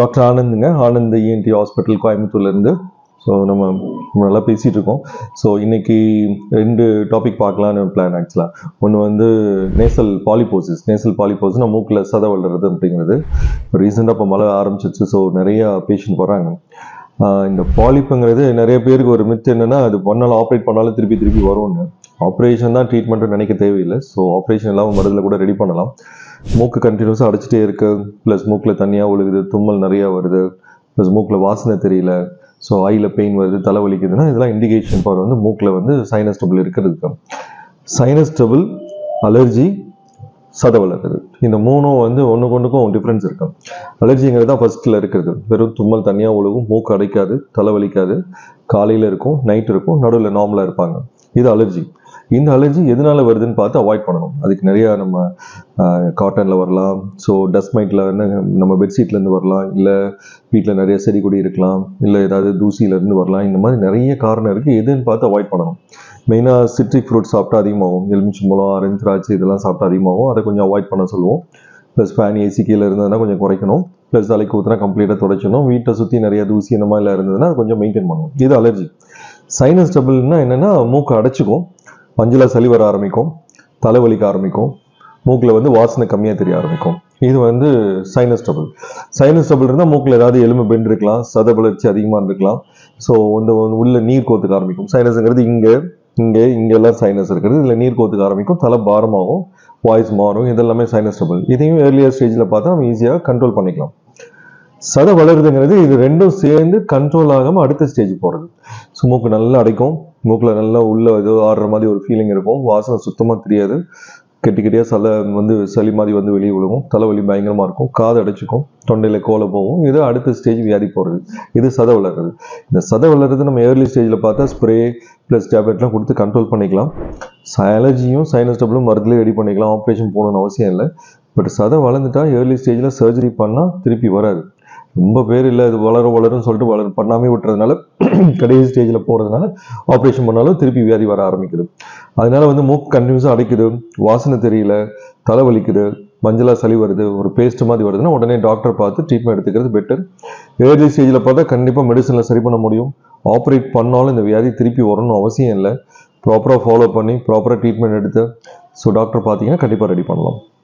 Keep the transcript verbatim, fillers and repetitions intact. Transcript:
Doctor ஆனந்துங்க, Anand E N T Hospital கோயம்புத்தூர்லேருந்து. So நம்ம நல்லா பேசிகிட்டு இருக்கோம். ஸோ இன்றைக்கி ரெண்டு டாபிக் பார்க்கலான்னு பிளான். ஆக்சுவலாக ஒன்று வந்து நேசல் பாலிபோசிஸ். நேசல் பாலிபோசிஸ் நம்ம மூக்கில் சதை வளர்றது அப்படிங்கிறது ரீசெண்டாக இப்போ மழை ஆரம்பிச்சிச்சு. ஸோ நிறையா பேஷண்ட் வராங்க. இந்த பாலிப்புங்கிறது நிறைய பேருக்கு ஒரு மித்து என்னென்னா, அது பண்ணாலும் ஆப்ரேட் பண்ணாலும் திருப்பி திருப்பி வரும்னு. ஆப்ரேஷன் தான் ட்ரீட்மெண்ட்டு நினைக்க தேவையில்லை. ஸோ ஆப்ரேஷன் இல்லாமல் மருந்தில் கூட ரெடி பண்ணலாம். மூக்கு கண்டினியூஸாக அடிச்சுட்டே இருக்கு, ப்ளஸ் மூக்கில் தனியாக ஒழுகுது, தும்மல் நிறையா வருது, ப்ளஸ் மூக்கில் வாசனை தெரியல, ஸோ ஐயில் பெயின் வருது, தலைவலிக்குதுன்னா இதெல்லாம் இண்டிகேஷன் ஃபார் வந்து மூக்கில் வந்து சைனஸ் ட்ரபிள் இருக்கிறதுக்கு. சைனஸ் ட்ரபிள், அலர்ஜி, சதை வளர்றது, இந்த மூணும் வந்து ஒன்றுக்கு ஒன்றுக்கும் டிஃப்ரென்ஸ் இருக்கு. அலர்ஜிங்கிறது தான் ஃபர்ஸ்ட்டில் இருக்கிறது. வெறும் தும்மல் தனியாக ஒழுகும், மூக்கு அடைக்காது, தலைவலிக்காது, காலையில் இருக்கும், நைட் இருக்கும், நடுவில் நார்மலாக இருப்பாங்க. இது அலர்ஜி. இந்த அலர்ஜி எதனால வருதுன்னு பார்த்து அவாய்ட் பண்ணணும். அதுக்கு நிறையா நம்ம காட்டனில் வரலாம், ஸோ டஸ்ட் மைட்டில் நம்ம பெட்ஷீட்லேருந்து வரலாம், இல்லை வீட்டில் நிறைய செடி கொடி இருக்கலாம், இல்லை ஏதாவது தூசியிலேருந்து வரலாம். இந்த மாதிரி நிறைய காரணம் இருக்குது. எதுன்னு பார்த்து அவாய்ட் பண்ணணும். மெயினாக சிட்ரிக் ஃப்ரூட் சாப்பிட்டா அதிகமாகும். எலுமிச்சம்பழம், ஆரஞ்சு, திராட்சை இதெல்லாம் சாப்பிட்டா அதிகமாகும். அதை கொஞ்சம் அவாய்ட் பண்ண சொல்லுவோம். ப்ளஸ் ஃபேன், ஏசி கீழே இருந்ததுன்னா கொஞ்சம் குறைக்கணும். ப்ளஸ் தலைக்கு ஊற்றினா கம்ப்ளீட்டாக துடைச்சணும். வீட்டை சுற்றி நிறைய தூசி இந்த மாதிரிலாம் இருந்ததுன்னா அது கொஞ்சம் மெயின்டைன் பண்ணணும். இது அலர்ஜி. சைனஸ் ட்ரபிள்னா என்னென்னா, மூக்கு அடைச்சிக்கும், மஞ்சளாக சளி வர ஆரம்பிக்கும், தலைவலிக்க ஆரம்பிக்கும், மூக்கில் வந்து வாசனை கம்மியாக தெரிய ஆரம்பிக்கும். இது வந்து சைனஸ் ட்ரபிள். சைனஸ் ட்ரபிள் இருந்தால் மூக்கில் ஏதாவது எலும்பு பெண்ட் இருக்கலாம், சத வளர்ச்சி அதிகமாக இருக்கலாம். ஸோ இந்த உள்ள நீர் கோத்துக்க ஆரம்பிக்கும். சைனஸுங்கிறது இங்கே இங்கே இங்கெல்லாம் சைனஸ் இருக்கிறது. இதில் நீர் கோத்துக்க ஆரம்பிக்கும், தலை பாரமாகும், வாய்ஸ் மாறும். இதெல்லாமே சைனஸ் ட்ரபிள். இதையும் ஏர்லியர் ஸ்டேஜில் பார்த்தா நம்ம ஈஸியாக கண்ட்ரோல் பண்ணிக்கலாம். சதை வளருதுங்கிறது இது ரெண்டும் சேர்ந்து கண்ட்ரோல் ஆகாமல் அடுத்த ஸ்டேஜ் போகிறது. ஸோ மூக்கு நல்லா அடைக்கும், மூக்கில் நல்லா உள்ள ஏதோ ஆடுற மாதிரி ஒரு ஃபீலிங் இருக்கும், வாசனை சுத்தமாக தெரியாது, கெட்டி கெட்டியாக சலை வந்து சளி மாதிரி வந்து வெளியே விழுகும், தலைவலி பயங்கரமாக இருக்கும், காது அடைச்சிக்கும், தொண்டையில் கோலை போகும். இது அடுத்த ஸ்டேஜ் வியாதி போகிறது. இது சதை வளர்றது. இந்த சதை வளர்றது நம்ம ஏர்லி ஸ்டேஜில் பார்த்தா ஸ்ப்ரே ப்ளஸ் டேப்லெட்லாம் கொடுத்து கண்ட்ரோல் பண்ணிக்கலாம். அலர்ஜியும் சைனஸ் ட்ரபிளும் மருந்துலேயே ரெடி பண்ணிக்கலாம். ஆப்ரேஷன் போகணுன்னு அவசியம் இல்லை. பட் சதை வளர்ந்துட்டா ஏர்லி ஸ்டேஜில் சர்ஜரி பண்ணால் திருப்பி வராது. ரொம்ப பேர் இல்லை இது வளரும் வளரும்னு சொல்லிட்டு வளர பண்ணாமே விட்டுறதுனால கடைசி ஸ்டேஜில் போகிறதுனால ஆப்ரேஷன் பண்ணாலும் திருப்பி வியாதி வர ஆரம்பிக்குது. அதனால வந்து மூக்கு கண்டினியூஸாக அடைக்குது, வாசனை தெரியல, தலைவலிக்குது, மஞ்சளாக சளி வருது, ஒரு பேஸ்ட் மாதிரி வருதுன்னா உடனே டாக்டர் பார்த்து ட்ரீட்மெண்ட் எடுத்துக்கிறது பெட்டர். ஏர்லி ஸ்டேஜில் பார்த்தா கண்டிப்பாக மெடிசனில் சரி பண்ண முடியும். ஆப்ரேட் பண்ணாலும் இந்த வியாதி திருப்பி வரணும்னு அவசியம் இல்லை. ப்ராப்பராக ஃபாலோ பண்ணி ப்ராப்பராக ட்ரீட்மெண்ட் எடுத்து ஸோ டாக்டர் பார்த்தீங்கன்னா கண்டிப்பாக ரெடி பண்ணலாம்.